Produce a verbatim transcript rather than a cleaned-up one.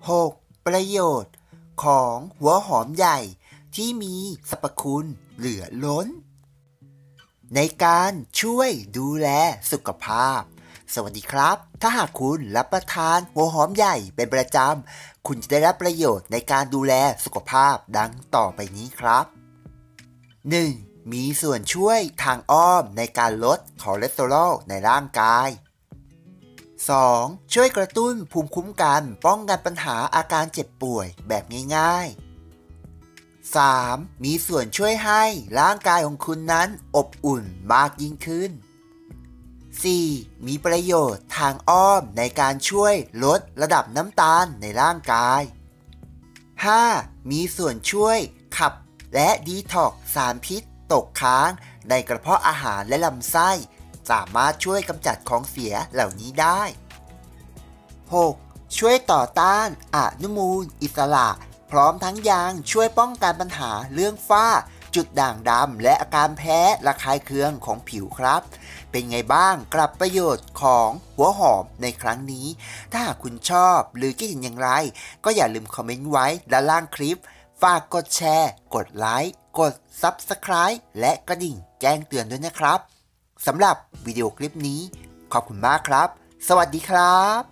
หก. ประโยชน์ของหัวหอมใหญ่ที่มีสรรพคุณเหลือล้นในการช่วยดูแลสุขภาพสวัสดีครับถ้าหากคุณรับประทานหัวหอมใหญ่เป็นประจำคุณจะได้รับประโยชน์ในการดูแลสุขภาพดังต่อไปนี้ครับ หนึ่ง. มีส่วนช่วยทางอ้อมในการลดคอเลสเตอรอลในร่างกาย สอง. ช่วยกระตุ้นภูมิคุ้มกันป้องกันปัญหาอาการเจ็บป่วยแบบง่ายๆ สาม. มีส่วนช่วยให้ร่างกายของคุณนั้นอบอุ่นมากยิ่งขึ้น สี่. มีประโยชน์ทางอ้อมในการช่วยลดระดับน้ำตาลในร่างกาย ห้า. มีส่วนช่วยขับและดีท็อกซ์สารพิษตกค้างในกระเพาะอาหารและลำไส้สามารถช่วยกำจัดของเสียเหล่านี้ได้ หก. ช่วยต่อต้านอนุมูลอิสระพร้อมทั้งยังช่วยป้องกันปัญหาเรื่องฝ้าจุดด่างดำและอาการแพ้ระคายเคืองของผิวครับเป็นไงบ้างกับประโยชน์ของหัวหอมในครั้งนี้ถ้าหากคุณชอบหรือคิดเห็นอย่างไรก็อย่าลืมคอมเมนต์ไว้ด้านล่างคลิปฝากกดแชร์กดไลค์กด ซับสไครบ์ และกระดิ่งแจ้งเตือนด้วยนะครับสำหรับวิดีโอคลิปนี้ขอบคุณมากครับสวัสดีครับ